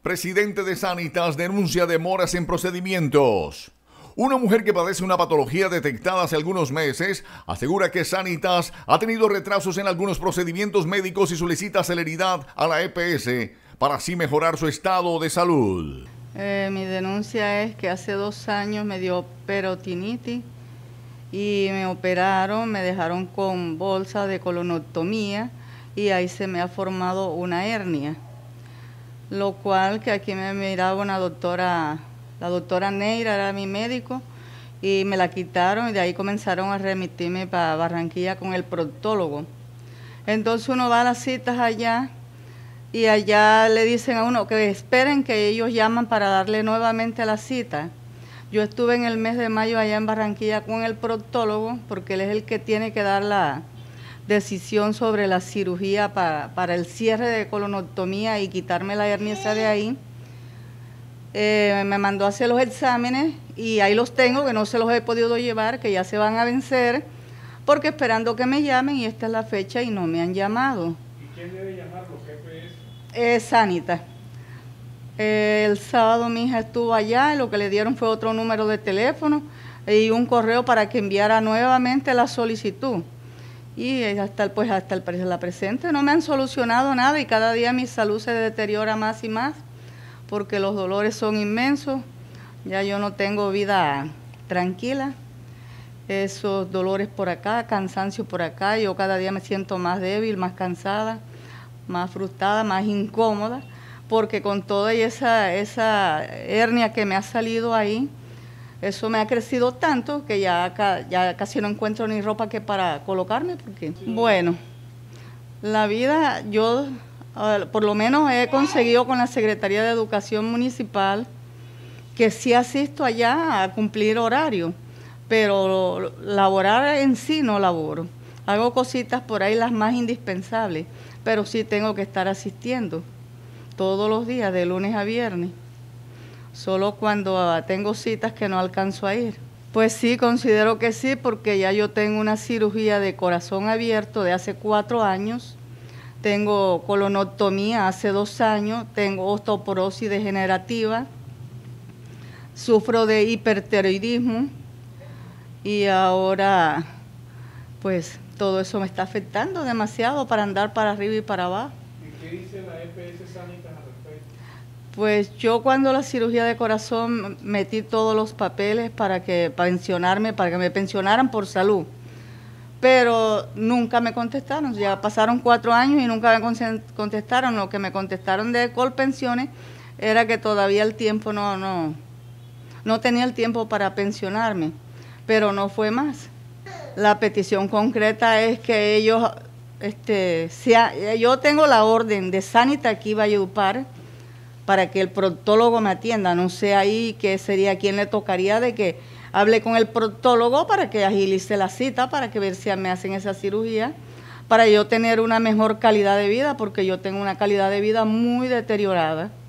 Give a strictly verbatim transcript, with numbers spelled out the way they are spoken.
Presidente de Sanitas denuncia demoras en procedimientos. Una mujer que padece una patología detectada hace algunos meses asegura que Sanitas ha tenido retrasos en algunos procedimientos médicos y solicita celeridad a la E P S para así mejorar su estado de salud. Eh, mi denuncia es que hace dos años me dio peritonitis y me operaron, me dejaron con bolsa de colonostomía y ahí se me ha formado una hernia. Lo cual que aquí me miraba una doctora, la doctora Neira era mi médico, y me la quitaron y de ahí comenzaron a remitirme para Barranquilla con el proctólogo. Entonces uno va a las citas allá y allá le dicen a uno que esperen que ellos llaman para darle nuevamente la cita. Yo estuve en el mes de mayo allá en Barranquilla con el proctólogo porque él es el que tiene que dar la decisión sobre la cirugía para, para el cierre de colonostomía y quitarme la hernia esa de ahí. Eh, me mandó a hacer los exámenes y ahí los tengo, que no se los he podido llevar, que ya se van a vencer, porque esperando que me llamen y esta es la fecha y no me han llamado. ¿Y quién debe llamarlo? ¿Qué P S? Eh, Sanitas. Eh, el sábado mi hija estuvo allá y lo que le dieron fue otro número de teléfono y un correo para que enviara nuevamente la solicitud. Y hasta el, pues hasta el, la presente no me han solucionado nada y cada día mi salud se deteriora más y más porque los dolores son inmensos. Ya yo no tengo vida tranquila. Esos dolores por acá, cansancio por acá, yo cada día me siento más débil, más cansada, más frustrada, más incómoda, porque con toda esa, esa hernia que me ha salido ahí, eso me ha crecido tanto que ya, ya casi no encuentro ni ropa que para colocarme. Porque, sí. Bueno, la vida yo por lo menos he conseguido con la Secretaría de Educación Municipal que sí asisto allá a cumplir horario, pero laborar en sí no laboro. Hago cositas por ahí las más indispensables, pero sí tengo que estar asistiendo todos los días, de lunes a viernes. Solo cuando tengo citas que no alcanzo a ir. Pues sí, considero que sí, porque ya yo tengo una cirugía de corazón abierto de hace cuatro años, tengo colonostomía hace dos años, tengo osteoporosis degenerativa, sufro de hipertiroidismo y ahora pues todo eso me está afectando demasiado para andar para arriba y para abajo. ¿Y qué dice la E P S Sanitas al respecto? Pues yo cuando la cirugía de corazón metí todos los papeles para que para pensionarme, para que me pensionaran por salud, pero nunca me contestaron. Ya pasaron cuatro años y nunca me contestaron. Lo que me contestaron de Colpensiones era que todavía el tiempo no, no, no tenía el tiempo para pensionarme, pero no fue más. La petición concreta es que ellos, este, sea, yo tengo la orden de Sanitas aquí Valledupar, para que el proctólogo me atienda, no sé ahí qué sería, quién le tocaría de que hable con el proctólogo para que agilice la cita, para que ver si me hacen esa cirugía, para yo tener una mejor calidad de vida, porque yo tengo una calidad de vida muy deteriorada.